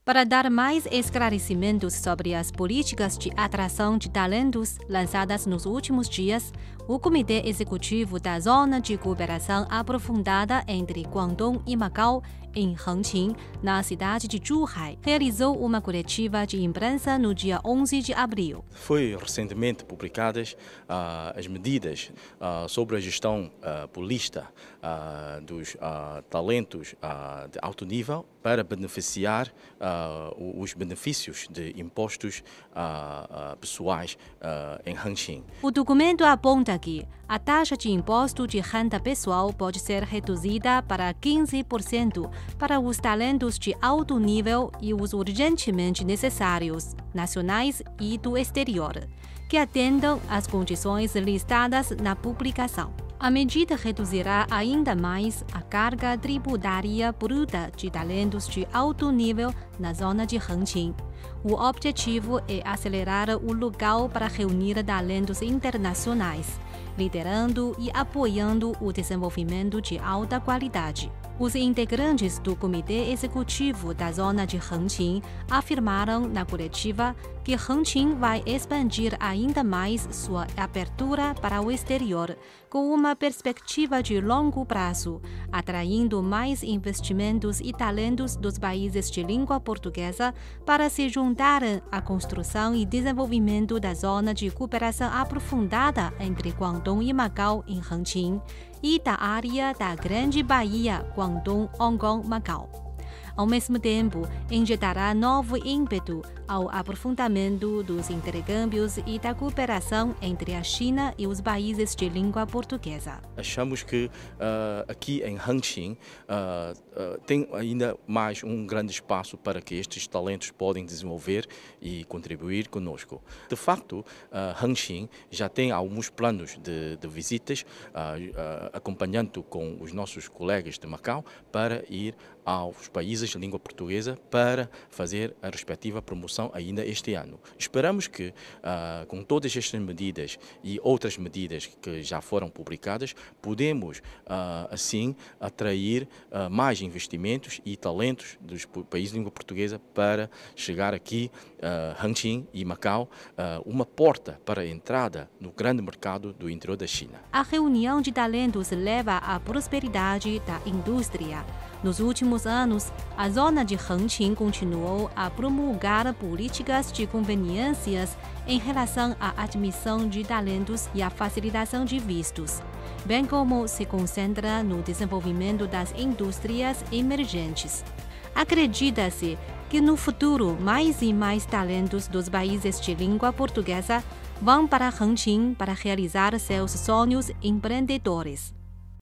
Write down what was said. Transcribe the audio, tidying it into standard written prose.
Para dar mais esclarecimentos sobre as políticas de atração de talentos lançadas nos últimos dias, o Comitê Executivo da Zona de Cooperação Aprofundada entre Guangdong e Macau, em Hengqin, na cidade de Zhuhai, realizou uma coletiva de imprensa no dia 11 de abril. Foi recentemente publicadas as medidas sobre a gestão política dos talentos de alto nível para beneficiar os benefícios de impostos pessoais em Hengqin. O documento aponta que a taxa de imposto de renda pessoal pode ser reduzida para 15% para os talentos de alto nível e os urgentemente necessários, nacionais e do exterior, que atendam às condições listadas na publicação. A medida reduzirá ainda mais a carga tributária bruta de talentos de alto nível na zona de Hengqin. O objetivo é acelerar o local para reunir talentos internacionais, liderando e apoiando o desenvolvimento de alta qualidade. Os integrantes do Comitê Executivo da Zona de Hengqin afirmaram na coletiva que Hengqin vai expandir ainda mais sua abertura para o exterior, com uma perspectiva de longo prazo, atraindo mais investimentos e talentos dos países de língua portuguesa para se juntarem à construção e desenvolvimento da Zona de Cooperação Aprofundada entre Guangdong e Macau em Hengqin e da área da Grande Baía Guangdong-Hong-Kong-Macau. Ao mesmo tempo, injetará novo ímpeto ao aprofundamento dos intercâmbios e da cooperação entre a China e os países de língua portuguesa. Achamos que aqui em Hengqin tem ainda mais um grande espaço para que estes talentos podem desenvolver e contribuir conosco. De facto, Hengqin já tem alguns planos de visitas, acompanhando com os nossos colegas de Macau para ir aos países de língua portuguesa para fazer a respectiva promoção ainda este ano. Esperamos que, com todas estas medidas e outras medidas que já foram publicadas, podemos, assim, atrair mais investimentos e talentos dos países de língua portuguesa para chegar aqui, Hengqin e Macau, uma porta para a entrada no grande mercado do interior da China. A reunião de talentos leva à prosperidade da indústria. Nos últimos anos, a zona de Hengqin continuou a promulgar políticas de conveniências em relação à admissão de talentos e à facilitação de vistos, bem como se concentra no desenvolvimento das indústrias emergentes. Acredita-se que no futuro mais e mais talentos dos países de língua portuguesa vão para Hengqin para realizar seus sonhos empreendedores.